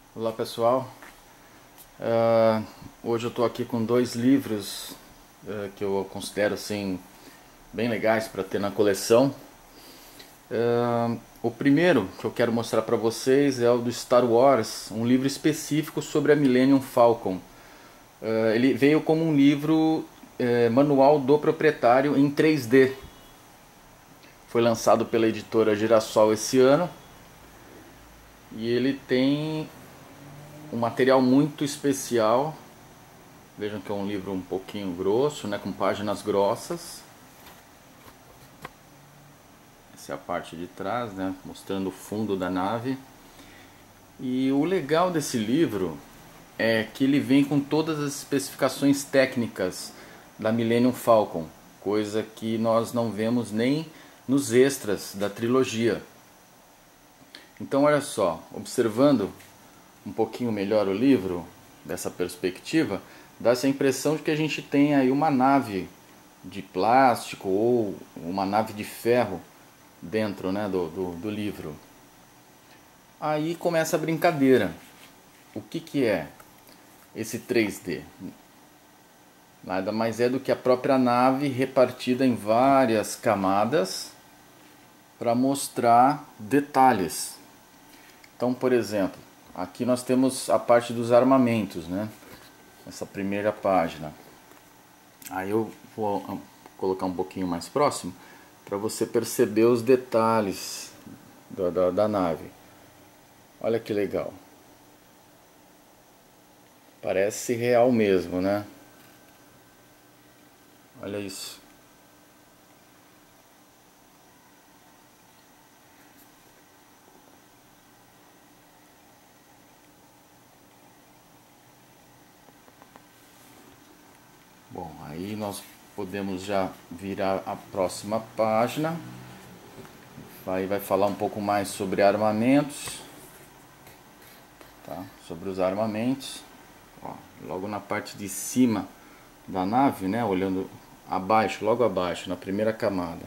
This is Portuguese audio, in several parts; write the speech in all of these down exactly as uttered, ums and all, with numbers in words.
Olá pessoal, Ah, hoje eu estou aqui com dois livros ah, que eu considero assim bem legais para ter na coleção. Ah, o primeiro que eu quero mostrar para vocês é o do Star Wars, um livro específico sobre a Millennium Falcon. Ah, ele veio como um livro eh, manual do proprietário em três D. Foi lançado pela editora Girassol esse ano e ele tem um material muito especial. Vejam que é um livro um pouquinho grosso, né, com páginas grossas. Essa é a parte de trás, né, mostrando o fundo da nave. E o legal desse livro é que ele vem com todas as especificações técnicas da Millennium Falcon, coisa que nós não vemos nem nos extras da trilogia. Então olha só, observando um pouquinho melhor o livro, dessa perspectiva, dá essa impressão de que a gente tem aí uma nave de plástico ou uma nave de ferro dentro, né, do, do, do livro. Aí começa a brincadeira. O que, que é esse três D? Nada mais é do que a própria nave repartida em várias camadas para mostrar detalhes. Então, por exemplo, aqui nós temos a parte dos armamentos, né? Essa primeira página. Aí eu vou colocar um pouquinho mais próximo para você perceber os detalhes da, da, da nave. Olha que legal. Parece real mesmo, né? Olha isso. Bom, aí nós podemos já virar a próxima página. Vai, vai falar um pouco mais sobre armamentos. Tá? Sobre os armamentos. Ó, logo na parte de cima da nave, né? Olhando abaixo, logo abaixo, na primeira camada.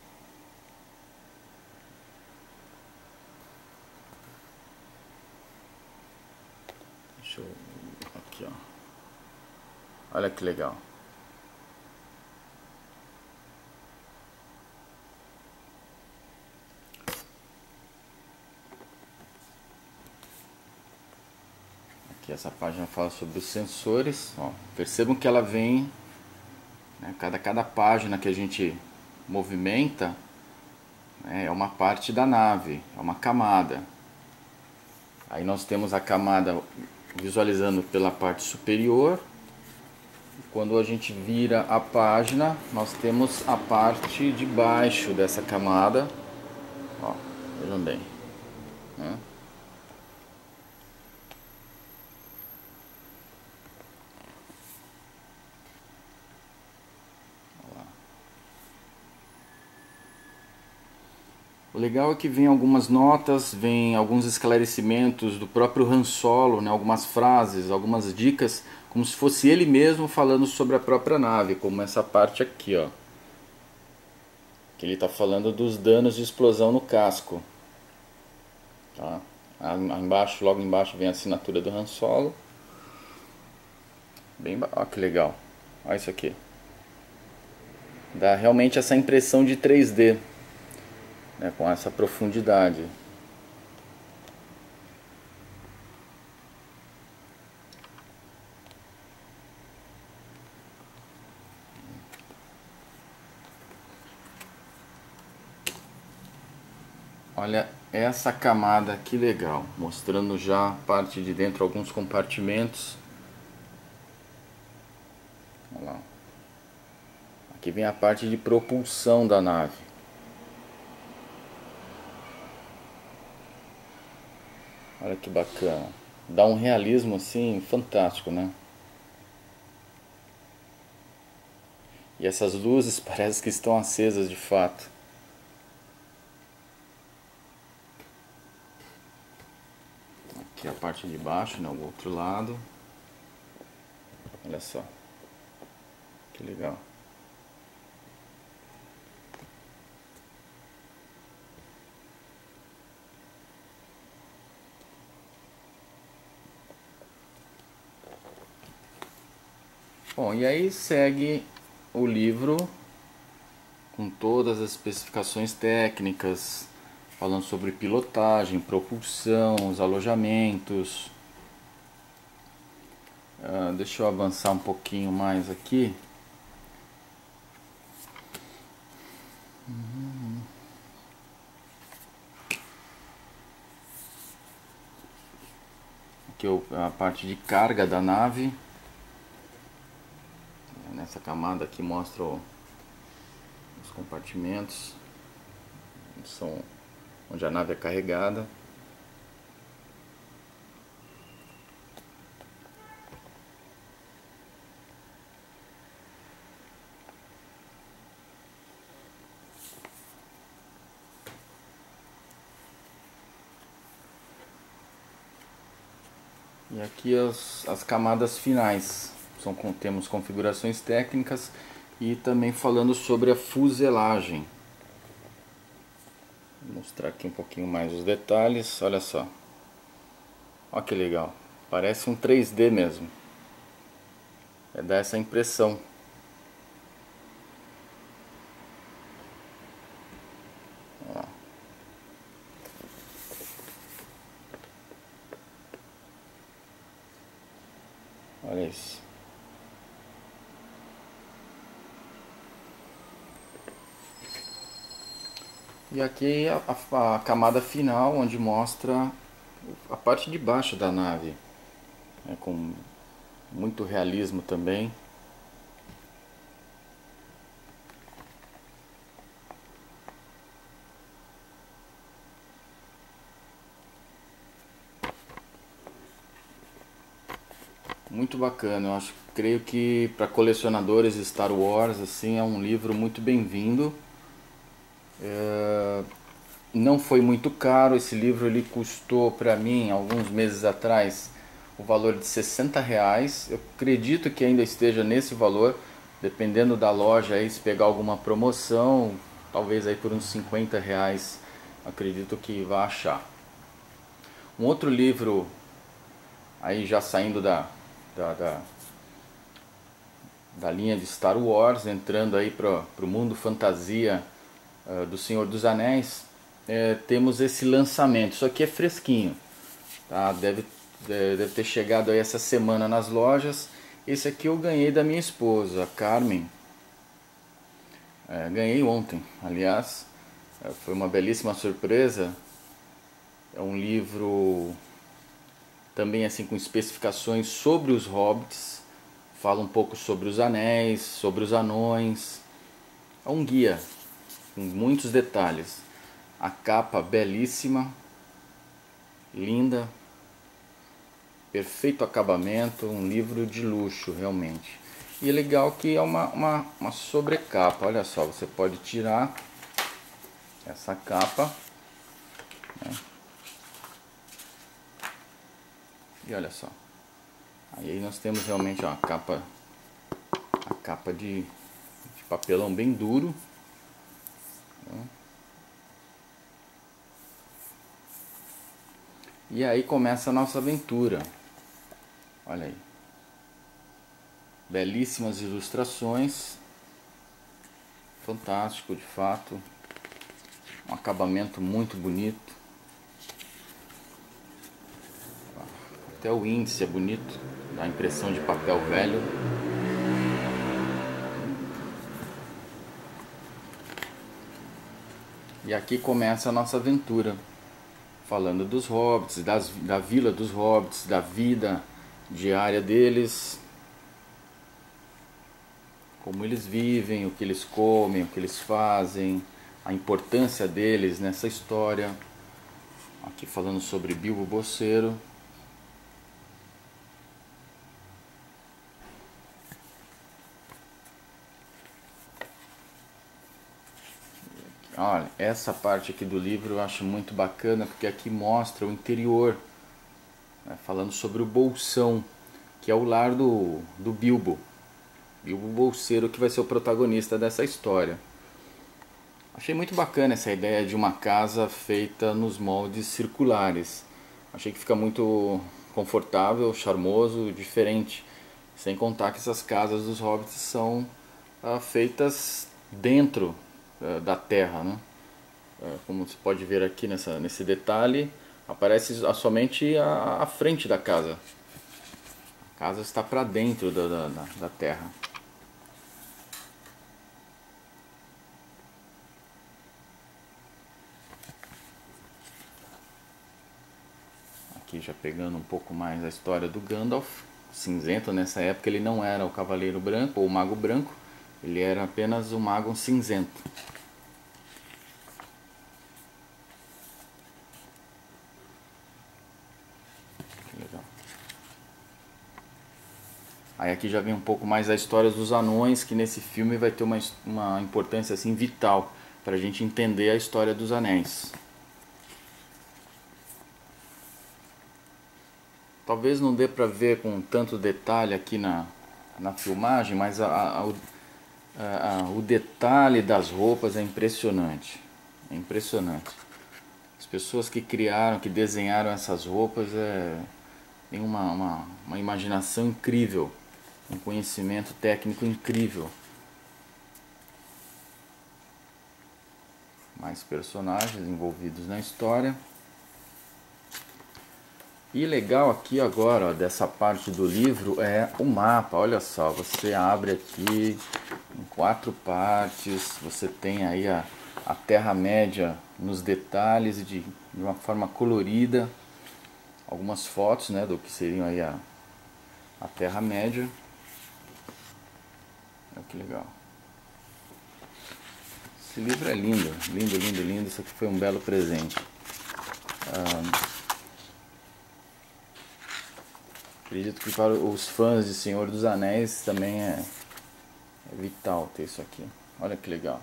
Deixa eu... Aqui, ó. Olha que legal. Aqui essa página fala sobre os sensores. Ó, percebam que ela vem, né, cada, cada página que a gente movimenta, né, é uma parte da nave, é uma camada. Aí nós temos a camada visualizando pela parte superior. Quando a gente vira a página, nós temos a parte de baixo dessa camada. Ó, vejam bem, né? O legal é que vem algumas notas, vem alguns esclarecimentos do próprio Han Solo, né? Algumas frases, algumas dicas, como se fosse ele mesmo falando sobre a própria nave, como essa parte aqui, ó. Que ele está falando dos danos de explosão no casco. Tá? Aí embaixo, logo embaixo vem a assinatura do Han Solo. Bem, ó, que legal. Olha isso aqui. Dá realmente essa impressão de três D, né, com essa profundidade. Olha essa camada, que legal, mostrando já a parte de dentro, alguns compartimentos. Olha lá. Aqui vem a parte de propulsão da nave. Olha que bacana. Dá um realismo assim fantástico, né? E essas luzes parece que estão acesas de fato. Aqui a parte de baixo, né, o outro lado. Olha só. Que legal. Bom, e aí segue o livro com todas as especificações técnicas, falando sobre pilotagem, propulsão, os alojamentos. Uh, deixa eu avançar um pouquinho mais aqui. Aqui é a parte de carga da nave. Nessa camada aqui mostra os compartimentos, são onde a nave é carregada. E aqui as, as camadas finais, são, temos configurações técnicas e também falando sobre a fuselagem. Vou mostrar aqui um pouquinho mais os detalhes, olha só. Olha que legal, parece um três D mesmo. É dar essa impressão. Ó. Olha isso. E aqui a, a, a camada final, onde mostra a parte de baixo da nave, é, com muito realismo também. Muito bacana, eu acho, creio que para colecionadores de Star Wars assim é um livro muito bem-vindo. É, não foi muito caro, esse livro ele custou para mim alguns meses atrás o valor de sessenta reais. Eu acredito que ainda esteja nesse valor, dependendo da loja aí, se pegar alguma promoção, talvez aí por uns cinquenta reais, acredito que vai achar. Um outro livro aí já saindo da Da, da, da linha de Star Wars, entrando aí para o mundo fantasia uh, do Senhor dos Anéis, é, temos esse lançamento. Isso aqui é fresquinho, tá? Deve, deve ter chegado aí essa semana nas lojas. Esse aqui eu ganhei da minha esposa, Carmen. É, ganhei ontem, aliás. É, foi uma belíssima surpresa. É um livro também assim com especificações sobre os hobbits, fala um pouco sobre os anéis, sobre os anões. É um guia com muitos detalhes. A capa belíssima, linda, perfeito acabamento, um livro de luxo realmente. E é legal que é uma, uma, uma sobrecapa, olha só, você pode tirar essa capa, né? E olha só, aí nós temos realmente ó, a capa, a capa de, de papelão bem duro, né? E aí começa a nossa aventura. Olha aí, belíssimas ilustrações, fantástico de fato, um acabamento muito bonito. Até o índice é bonito, dá a impressão de papel velho. E aqui começa a nossa aventura, falando dos hobbits, das, da vila dos hobbits, da vida diária deles, como eles vivem, o que eles comem, o que eles fazem, a importância deles nessa história. Aqui falando sobre Bilbo Bolseiro. Olha, essa parte aqui do livro eu acho muito bacana, porque aqui mostra o interior, né, falando sobre o Bolsão, que é o lar do, do Bilbo. Bilbo Bolseiro, que vai ser o protagonista dessa história. Achei muito bacana essa ideia de uma casa feita nos moldes circulares. Achei que fica muito confortável, charmoso, diferente. Sem contar que essas casas dos hobbits são ah, feitas dentro ah, da terra, né? Ah, como você pode ver aqui nessa, nesse detalhe, aparece a- somente a, a frente da casa. A casa está para dentro da, da, da da terra. Aqui já pegando um pouco mais a história do Gandalf, cinzento. Nessa época ele não era o Cavaleiro Branco ou o Mago Branco, ele era apenas o Mago Cinzento. Que legal. Aí aqui já vem um pouco mais a história dos anões, que nesse filme vai ter uma, uma importância assim vital para a gente entender a história dos anéis. Talvez não dê para ver com tanto detalhe aqui na, na filmagem, mas a, a, o, a, a, o detalhe das roupas é impressionante. É impressionante. As pessoas que criaram, que desenharam essas roupas, é, têm uma, uma, uma imaginação incrível, um conhecimento técnico incrível. Mais personagens envolvidos na história. E legal aqui agora, ó, dessa parte do livro é o mapa. Olha só, você abre aqui em quatro partes, você tem aí a, a Terra-média nos detalhes e de, de uma forma colorida. Algumas fotos, né, do que seriam aí a, a Terra-média. Olha que legal. Esse livro é lindo, lindo, lindo, lindo. Isso aqui foi um belo presente. Ah, acredito que para os fãs de Senhor dos Anéis também é, é vital ter isso aqui. Olha que legal.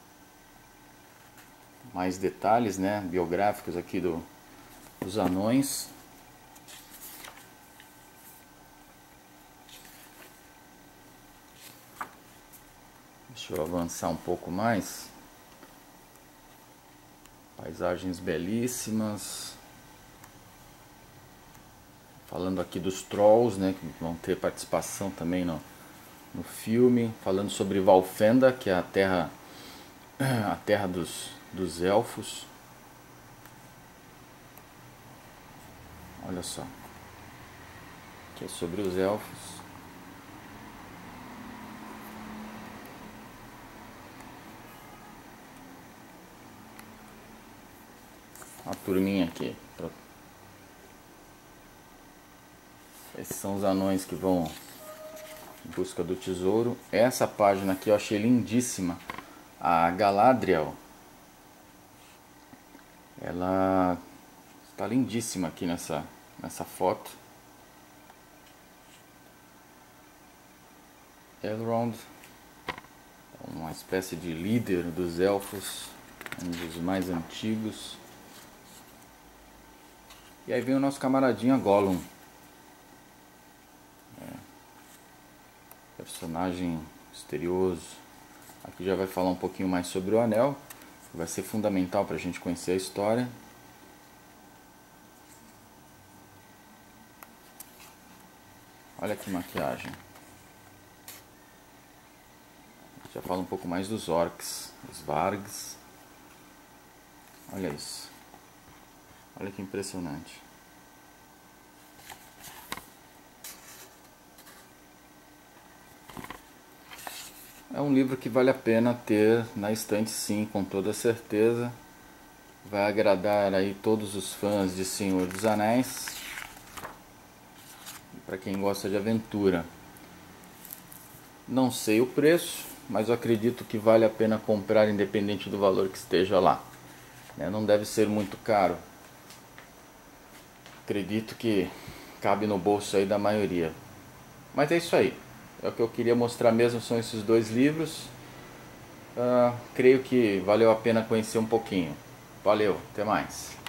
Mais detalhes, né, biográficos aqui do, dos anões. Deixa eu avançar um pouco mais. Paisagens belíssimas. Falando aqui dos Trolls, né, que vão ter participação também no, no filme. Falando sobre Valfenda, que é a terra, a terra dos, dos elfos. Olha só. Aqui é sobre os elfos. A turminha aqui. Esses são os anões que vão em busca do tesouro. Essa página aqui eu achei lindíssima. A Galadriel, ela está lindíssima aqui nessa, nessa foto. Elrond, uma espécie de líder dos elfos, um dos mais antigos. E aí vem o nosso camaradinha Gollum. Personagem misterioso. Aqui já vai falar um pouquinho mais sobre o anel, que vai ser fundamental para a gente conhecer a história. Olha que maquiagem. Já fala um pouco mais dos orcs, os vargs. Olha isso. Olha que impressionante. É um livro que vale a pena ter na estante, sim, com toda certeza. Vai agradar aí todos os fãs de Senhor dos Anéis. Para quem gosta de aventura. Não sei o preço, mas eu acredito que vale a pena comprar independente do valor que esteja lá. Não deve ser muito caro. Acredito que cabe no bolso aí da maioria. Mas é isso aí. É o que eu queria mostrar mesmo, são esses dois livros. Uh, creio que valeu a pena conhecer um pouquinho. Valeu, até mais.